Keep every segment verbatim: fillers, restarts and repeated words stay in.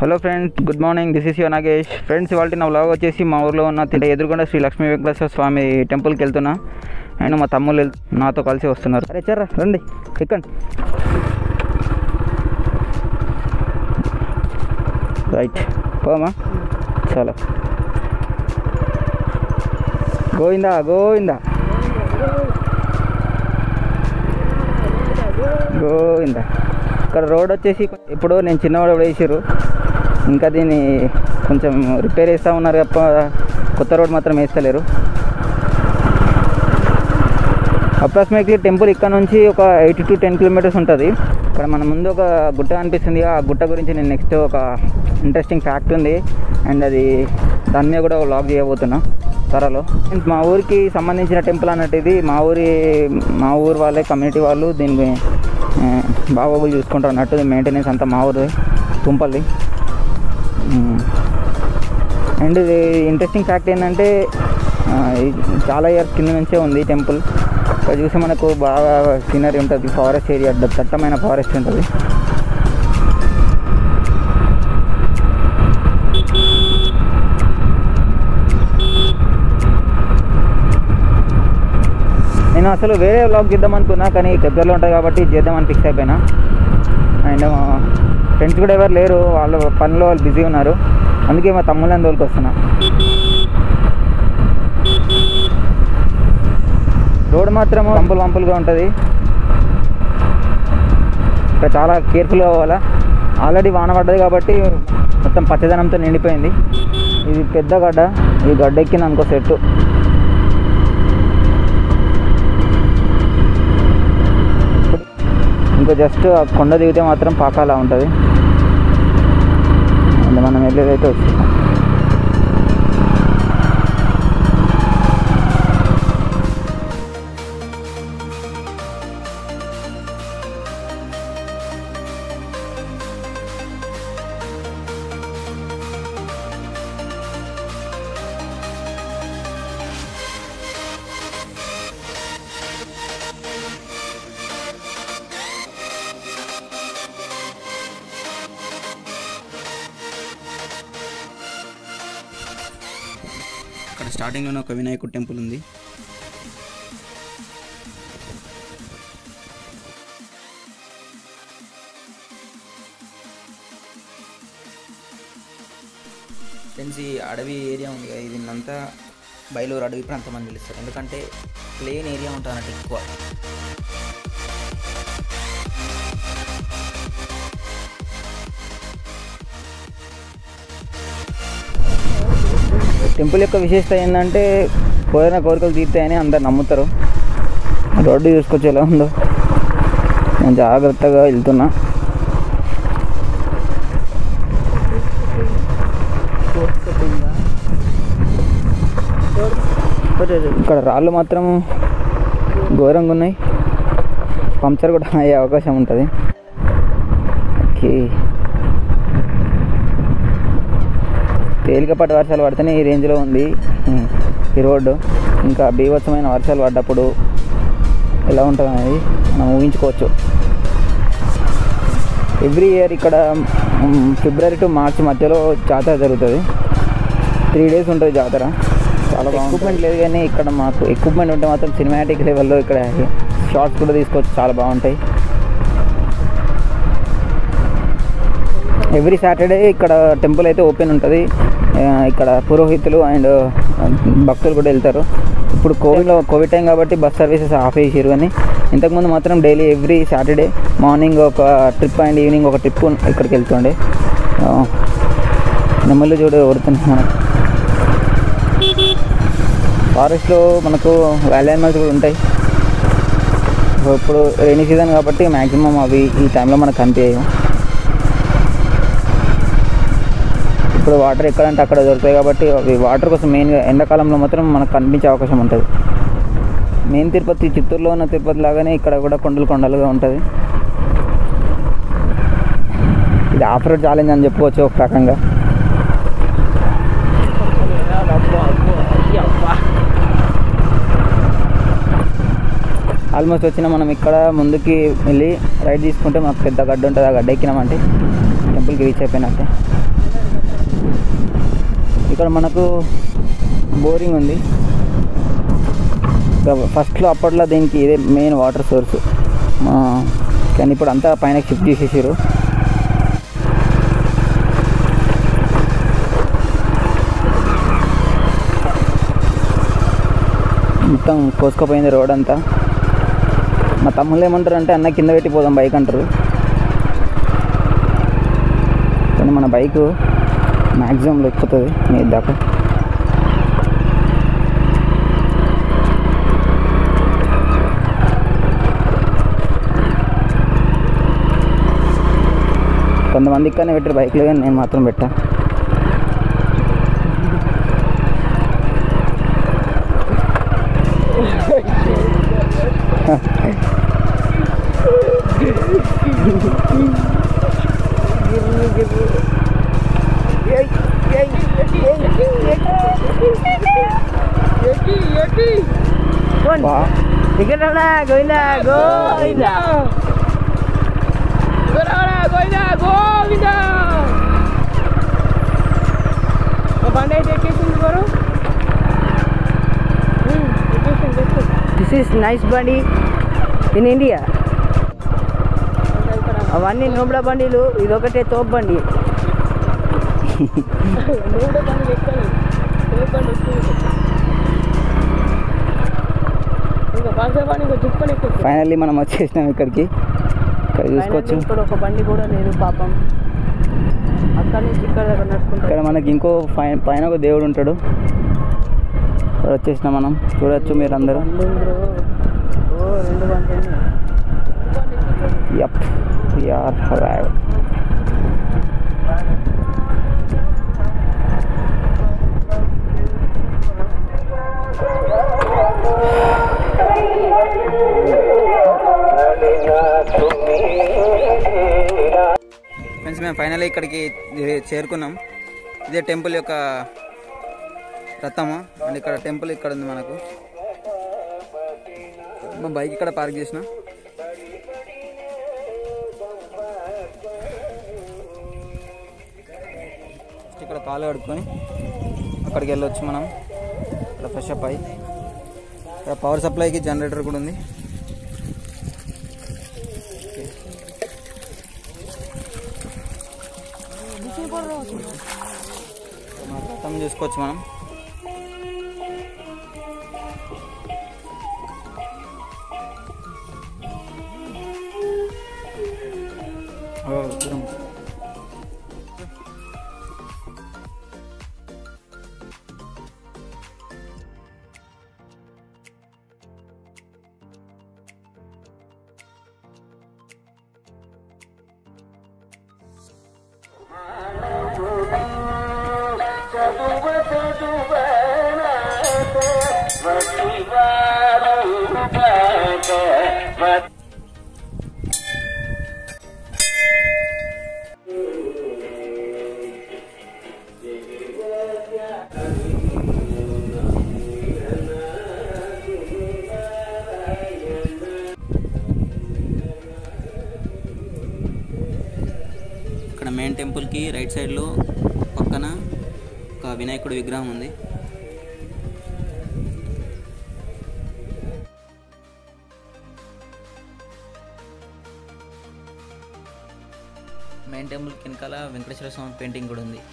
Hello friends, good morning. This is your Nagesh. Friends, ఇవాళ నా vlog వచ్చేసి మా ఊర్లో ఉన్న తింటే ఎదురుకుండా శ్రీ లక్ష్మీ వెంకటేశ్వర స్వామి టెంపుల్కి వెళ్తున్నా. అండ్ మా తమ్ముళ్ళు నాతో కలిసి వస్తున్నారు. అరే చర్రా రండి, ఎక్కండి. రైట్, పోమా. చాలా గోవిందా గోవిందా గోవిందా. ఇక్కడ రోడ్ వచ్చేసి ఇప్పుడు నేను చిన్నవాడు వేసారు, ఇంకా దీన్ని కొంచెం రిపేర్ చేస్తూ ఉన్నారు తప్ప కొత్త రోడ్ మాత్రం వేస్తలేరు. అప్రాక్సిమేట్లీ టెంపుల్ ఇక్కడ నుంచి ఒక ఎయిటీ టు టెన్ కిలోమీటర్స్ ఉంటుంది. ఇక్కడ మన ముందు ఒక గుట్ట అనిపిస్తుంది. ఆ గుట్ట గురించి నేను నెక్స్ట్ ఒక ఇంట్రెస్టింగ్ ఫ్యాక్ట్ ఉంది, అండ్ అది దాని మీద కూడా వ్లాగ్ చేయబోతున్నా త్వరలో. మా ఊరికి సంబంధించిన టెంపుల్ అన్నట్టు ఇది. మా ఊరి మా ఊరు వాళ్ళే, కమ్యూనిటీ వాళ్ళు దీన్ని బాగోగులు చూసుకుంటారు అన్నట్టు. మెయింటెనెన్స్ అంతా మా ఊరు తుంపల్లి. అండ్ ఇది ఇంట్రెస్టింగ్ ఫ్యాక్ట్ ఏంటంటే చాలా ఇయర్స్ కింద నుంచే ఉంది ఈ టెంపుల్. ఇక్కడ చూస్తే మనకు బాగా సీనరీ ఉంటుంది, ఫారెస్ట్ ఏరియా, దట్టమైన ఫారెస్ట్ ఉంటుంది. నేను అసలు వేరే వ్లాగ్ చేద్దాం అనుకున్నా, కానీ దగ్గరలో ఉంటుంది కాబట్టి చేద్దామని ఫిక్స్ అయిపోయినా. అండ్ ఫ్రెండ్స్ కూడా ఎవరు లేరు, వాళ్ళ పనిలో వాళ్ళు బిజీ ఉన్నారు. అందుకే మా తమ్ముళ్ళని తోలుకు వస్తున్నా. రోడ్ మాత్రం వంపులు వంపులుగా ఉంటుంది. ఇక్కడ చాలా కేర్ఫుల్గా పోవాలా. ఆల్రెడీ వాన పడ్డది కాబట్టి మొత్తం పచ్చదనంతో నిండిపోయింది. ఇది పెద్ద గడ్డ, ఈ గడ్డ ఎక్కిన అనుకో సెట్టు. ఇంకా జస్ట్ ఆ కొండ దిగితే మాత్రం పాకాలా ఉంటుంది. అండ్ మనం వెళ్ళేదైతే వచ్చేసాం. ఇక్కడ స్టార్టింగ్లోనే ఒక వినాయకుడు టెంపుల్ ఉంది. ఫ్రెండ్స్, ఈ అడవి ఏరియా ఉంది కదా, దీన్నంతా బైలూరు అడవి ప్రాంతం అని పిలుస్తారు. ఎందుకంటే ప్లేన్ ఏరియా ఉంటుంది అన్నట్టు ఎక్కువ. టెంపుల్ యొక్క విశేషత ఏంటంటే కోరిన కోరికలు తీర్తాయని అందరు నమ్ముతారు. రోడ్డు చూసుకొచ్చి ఎలా ఉందో, నేను జాగ్రత్తగా వెళ్తున్నా. ఇక్కడ రాళ్ళు మాత్రం ఘోరంగా ఉన్నాయి, పంక్చర్ కూడా అయ్యే అవకాశం ఉంటుంది. ఓకే, తేలికపాటి వర్షాలు పడితేనే ఈ రేంజ్లో ఉంది ఈ రోడ్డు. ఇంకా బీభత్సమైన వర్షాలు పడ్డప్పుడు ఎలా ఉంటుంది అనేది మనం ఊహించుకోవచ్చు. ఎవ్రీ ఇయర్ ఇక్కడ ఫిబ్రవరి టు మార్చి మధ్యలో జాతర జరుగుతుంది. త్రీ డేస్ ఉంటుంది జాతర. చాలా బాగుంది. ఎక్విప్మెంట్ లేదు, కానీ ఇక్కడ మాకు ఎక్విప్మెంట్ ఉంటే మాత్రం సినిమాటిక్ లెవెల్లో ఇక్కడ షార్ట్స్ కూడా తీసుకోవచ్చు, చాలా బాగుంటాయి. ఎవ్రీ సాటర్డే ఇక్కడ టెంపుల్ అయితే ఓపెన్ ఉంటుంది. ఇక్కడ పురోహితులు అండ్ భక్తులు కూడా వెళ్తారు. ఇప్పుడు కోవిడ్లో కోవిడ్ టైం కాబట్టి బస్ సర్వీసెస్ ఆఫ్ చేసారు, కానీ ఇంతకుముందు మాత్రం డైలీ ఎవ్రీ సాటర్డే మార్నింగ్ ఒక ట్రిప్ అండ్ ఈవినింగ్ ఒక ట్రిప్ ఇక్కడికి వెళ్తుండే. నెమ్మలు చూడ కొడుతున్నాయి. మనకు ఫారెస్ట్లో మనకు వైల్డ్ యానిమల్స్ కూడా ఉంటాయి. ఇప్పుడు రైనీ సీజన్ కాబట్టి మ్యాక్సిమం అవి ఈ టైంలో మనకు కనిపించాయి. ఇప్పుడు వాటర్ ఎక్కడంటే అక్కడ దొరుకుతాయి కాబట్టి అవి వాటర్ కోసం మెయిన్గా ఎండాకాలంలో మాత్రం మనకు కనిపించే అవకాశం ఉంటుంది. మెయిన్ తిరుపతి, చిత్తూరులో ఉన్న తిరుపతి లాగానే ఇక్కడ కూడా కొండలు కొండలుగా ఉంటుంది. ఇది ఆఫ్ రోడ్ ఛాలెంజ్ అని చెప్పుకోవచ్చు ఒక రకంగా. ఆల్మోస్ట్ వచ్చిన మనం ఇక్కడ ముందుకి వెళ్ళి రైట్ తీసుకుంటే మాకు పెద్ద గడ్డ ఉంటుంది. ఆ గడ్డ ఎక్కినామంటే టెంపుల్కి రీచ్ అయిపోయినట్టే. ఇక్కడ మనకు బోరింగ్ ఉంది. ఫస్ట్లో అప్పట్లో దీనికి ఇదే మెయిన్ వాటర్ సోర్స్, కానీ ఇప్పుడు అంతా పైన షిఫ్ట్ చేసేసారు. మొత్తం కోసుకుపోయింది రోడ్ అంతా. మా తమ్ముళ్ళు ఏమంటారు అంటే అన్న కింద పెట్టిపోదాం బైక్ అంటారు, కానీ మన బైక్ మ్యాక్సిమం ఎక్కుతుంది మీ దాకా. కొంతమంది ఇక్కడనే పెట్టారు బైక్లో, కానీ నేను మాత్రం పెట్టా. గోవిందా గోవిందా గోవిందా గోవిందా. బండి అయితే ఎక్కేసింది బరు. దిస్ ఈస్ నైస్ బండి ఇన్ ఇండియా. అవన్నీ నూబల బండిలు, ఇదొకటే తోపు బండి. ఫైనల్లీ మనం వచ్చేసినాం ఇక్కడికి. ఇక్కడ చూసుకోవచ్చు, ఇక్కడ ఒక బండి కూడా లేదు పాపం. అక్కడ నుంచి ఇక్కడ దగ్గర నడుచుకుంటాం. ఇక్కడ మనకి ఇంకో పైన ఒక దేవుడు ఉంటాడు. ఇక్కడ వచ్చేసినాం మనం, చూడొచ్చు మీరు అందరూ. రెండు బండి. Yup, we are arrived. Friends, మేము ఫైనల్లీ ఇక్కడికి చేరుకున్నాం. ఇదే టెంపుల్ యొక్క రథము. అండ్ ఇక్కడ టెంపుల్ ఇక్కడ ఉంది మనకు. మా బైక్ ఇక్కడ పార్క్ చేసిన. ఇక్కడ కాలు కడుక్కొని అక్కడికి వెళ్ళొచ్చు మనం. ఇక్కడ ఫ్రెష్ అప్ అయ్యి, ఇక్కడ పవర్ సప్లైకి జనరేటర్ కూడా ఉంది. రథం చూసుకోవచ్చు మనం. ఇక్కడ మెయిన్ టెంపుల్కి రైట్ సైడ్లో పక్కన ఒక వినాయకుడి విగ్రహం ఉంది. మెయిన్ టెంపుల్ వెనకాల వెంకటేశ్వర స్వామి పెయింటింగ్ కూడా ఉంది.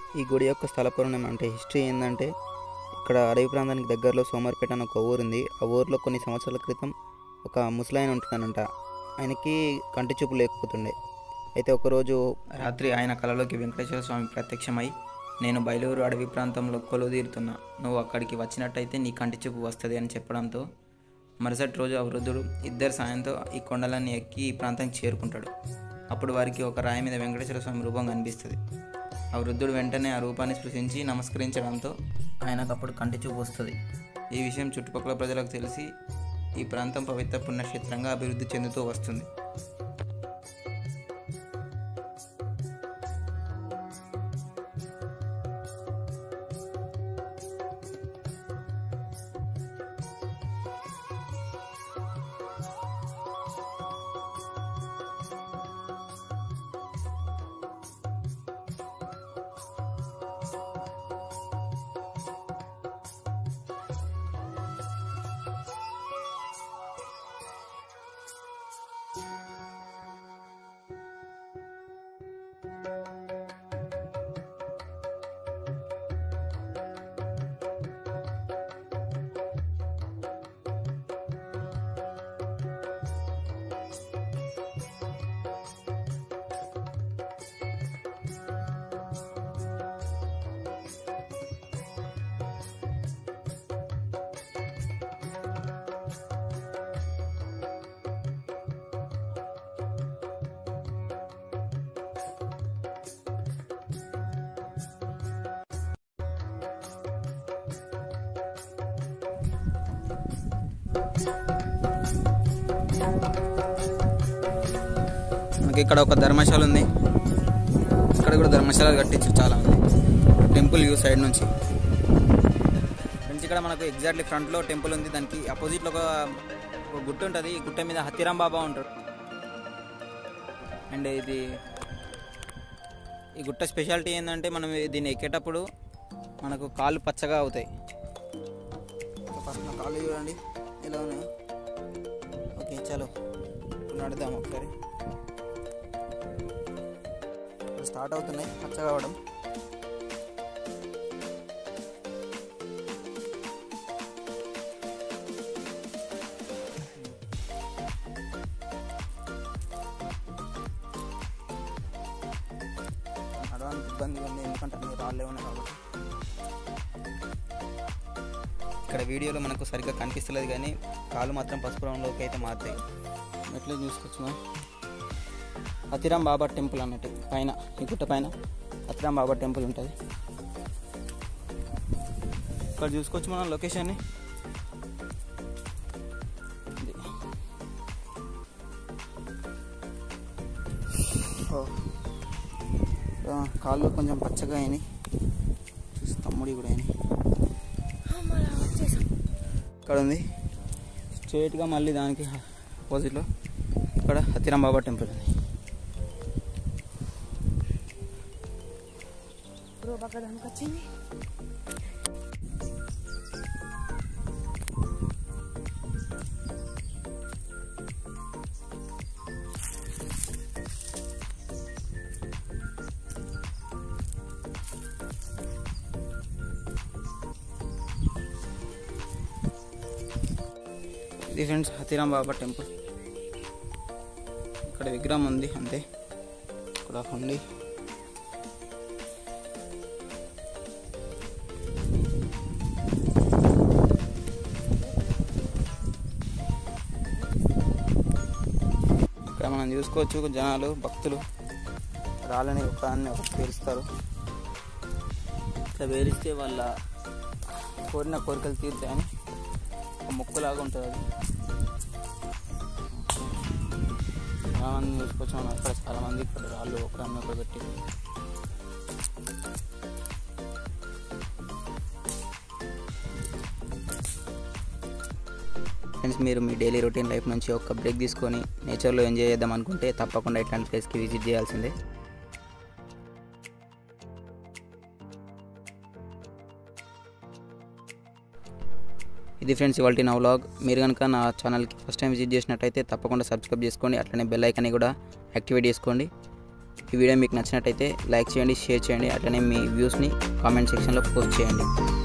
ఈ గుడి యొక్క స్థల పురాణం అంటే హిస్టరీ ఏంటంటే, ఇక్కడ అడవి ప్రాంతానికి దగ్గరలో సోమర్పేట అని ఒక ఊరుంది. ఆ ఊరిలో కొన్ని సంవత్సరాల క్రితం ఒక ముసలాయన ఉంటున్నానంట. ఆయనకి కంటి చూపు లేకపోతుండే. అయితే ఒకరోజు రాత్రి ఆయన కళలోకి వెంకటేశ్వర స్వామి ప్రత్యక్షమై, నేను బయలూరు అడవి ప్రాంతంలో కొలువు తీరుతున్నా, నువ్వు అక్కడికి వచ్చినట్టయితే నీ కంటి చూపు వస్తుంది అని చెప్పడంతో మరుసటి రోజు ఆ వృద్ధుడు ఇద్దరు సాయంతో ఈ కొండలన్నీ ఎక్కి ఈ ప్రాంతానికి చేరుకుంటాడు. అప్పుడు వారికి ఒక రాయి మీద వెంకటేశ్వర స్వామి రూపం కనిపిస్తుంది. ఆ వృద్ధుడు వెంటనే ఆ రూపాన్ని స్పృశించి నమస్కరించడంతో ఆయనకు అప్పుడు కంటి చూపు వస్తుంది. ఈ విషయం చుట్టుపక్కల ప్రజలకు తెలిసి ఈ ప్రాంతం పవిత్ర పుణ్యక్షేత్రంగా అభివృద్ధి చెందుతూ వస్తుంది. మనకి ఇక్కడ ఒక ధర్మశాల ఉంది. ఇక్కడ కూడా ధర్మశాల కట్టించారు చాలా మంది. టెంపుల్ వ్యూ సైడ్ నుంచి ఫ్రెండ్స్, ఇక్కడ మనకు ఎగ్జాక్ట్లీ ఫ్రంట్లో టెంపుల్ ఉంది. దానికి అపోజిట్లో ఒక గుట్ట ఉంటుంది. ఈ గుట్ట మీద హతిరాం బాబా ఉంటాడు. అండ్ ఇది ఈ గుట్ట స్పెషాలిటీ ఏంటంటే, మనం దీన్ని ఎక్కేటప్పుడు మనకు కాళ్ళు పచ్చగా అవుతాయి. ఫస్ట్ నా కాళ్ళు చూడండి ఎలా ఉన్నాయో. ఓకే, చలో నడుద్దాం ఒకసారి. స్టార్ట్ అవుతున్నాయి పచ్చగా అవ్వడం. నడవడానికి ఇబ్బందిగా ఉంది, ఎందుకంటే అన్ని రాళ్ళే ఉన్నాయి కాబట్టి. ఇక్కడ వీడియోలో మనకు సరిగ్గా కనిపిస్తలేదు కానీ కాళ్ళు మాత్రం పసుపు రంగులోకి అయితే మారుతాయి. ఎట్లా చూసుకొచ్చున్నా హతిరాం బాబా టెంపుల్ అన్నట్టు పైన, ఈ గుట్ట పైన హతిరాం బాబా టెంపుల్ ఉంటుంది. ఇక్కడ చూసుకోవచ్చు మనం లొకేషన్ని. కాళ్ళు కొంచెం పచ్చగా అయినాయి, తమ్ముడి కూడా అయినాయి. ఇక్కడ ఉంది స్ట్రేట్గా, మళ్ళీ దానికి ఆపోజిట్లో ఇక్కడ హతిరాం బాబా టెంపుల్ ఉంది. వచ్చింది ఇది ఫ్రెండ్స్ హతిరాం బాబా టెంపుల్. ఇక్కడ విగ్రహం ఉంది అంతే. ఇక్కడ ఉంది ఇక్కడ మనం చూసుకోవచ్చు. జనాలు భక్తులు రాళ్ళని ఒకదాన్ని ఒకటి పేరుస్తారు. ఇట్లా పేరిస్తే వాళ్ళ కోరిన కోరికలు తీరుతాయని ఒక మొక్కులాగా ఉంటుంది. అది చాలామంది చూసుకోవచ్చు మనం. ఇక్కడ చాలామంది ఇక్కడ రాళ్ళు ఒకదాన్ని ఒకటి పెట్టి ఫ్రెండ్స్, మీరు మీ డైలీ రొటీన్ లైఫ్ నుంచి ఒక బ్రేక్ తీసుకొని నేచర్లో ఎంజాయ్ చేద్దాం అనుకుంటే తప్పకుండా ఇట్లాంటి ప్లేస్కి విజిట్ చేయాల్సిందే. ఇది ఫ్రెండ్స్ ఇవాల్టి నా వ్లాగ్. మీరు కనుక నా ఛానల్కి ఫస్ట్ టైం విజిట్ చేసినట్టయితే తప్పకుండా సబ్స్క్రైబ్ చేసుకోండి. అట్లనే బెల్ ఐకాన్ని కూడా యాక్టివేట్ చేసుకోండి. ఈ వీడియో మీకు నచ్చినట్టయితే లైక్ చేయండి, షేర్ చేయండి, అట్లనే మీ వ్యూస్ని కామెంట్ సెక్షన్లో పోస్ట్ చేయండి.